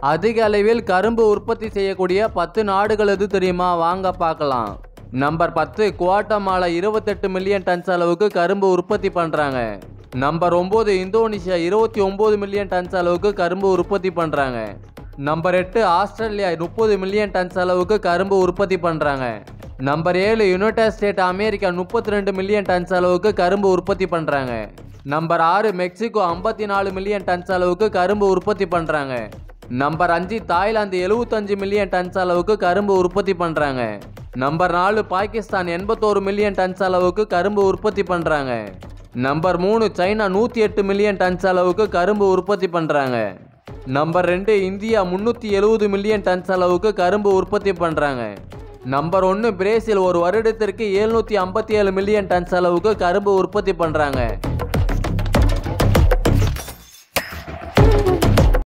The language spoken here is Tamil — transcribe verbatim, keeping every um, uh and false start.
அதிக அளவில் கரும்பு உற்பத்தி செய்யக்கூடிய பத்து நாடுகள் எது தெரியுமா? வாங்க பார்க்கலாம். நம்பர் பத்து குவாட்டமாலா இருபத்தெட்டு மில்லியன் டன்ஸ் அளவுக்கு கரும்பு உற்பத்தி பண்றாங்க. நம்பர் ஒன்பது இந்தோனேஷியா இருபத்தி ஒன்பது மில்லியன் டன்ஸ் அளவுக்கு கரும்பு உற்பத்தி பண்றாங்க. நம்பர் எட்டு ஆஸ்திரேலியா முப்பது மில்லியன் டன்ஸ் அளவுக்கு கரும்பு உற்பத்தி பண்றாங்க. நம்பர் ஏழு யுனைடெட் ஸ்டேட் அமெரிக்கா முப்பத்தி ரெண்டு மில்லியன் டன்ஸ் அளவுக்கு கரும்பு உற்பத்தி பண்றாங்க. நம்பர் ஆறு மெக்சிகோ ஐம்பத்தி நாலு மில்லியன் டன்ஸ் அளவுக்கு கரும்பு உற்பத்தி பண்றாங்க. நம்பர் அஞ்சு தாய்லாந்து எழுபத்தஞ்சு மில்லியன் டன்ஸ் அளவுக்கு கரும்பு உற்பத்தி பண்றாங்க. நம்பர் நாலு பாகிஸ்தான் எண்பத்தோரு மில்லியன் டன்ஸ் அளவுக்கு கரும்பு உற்பத்தி பண்றாங்க. நம்பர் மூணு சைனா நூற்றி எட்டு மில்லியன் டன்ஸ் அளவுக்கு கரும்பு உற்பத்தி பண்றாங்க. நம்பர் ரெண்டு இந்தியா முன்னூற்றி எழுபது மில்லியன் டன்ஸ் அளவுக்கு கரும்பு உற்பத்தி பண்றாங்க. நம்பர் ஒன்று பிரேசில் ஒரு வருடத்திற்கு எழுநூற்றி ஐம்பத்தி ஏழு மில்லியன் டன்ஸ் அளவுக்கு கரும்பு உற்பத்தி பண்றாங்க.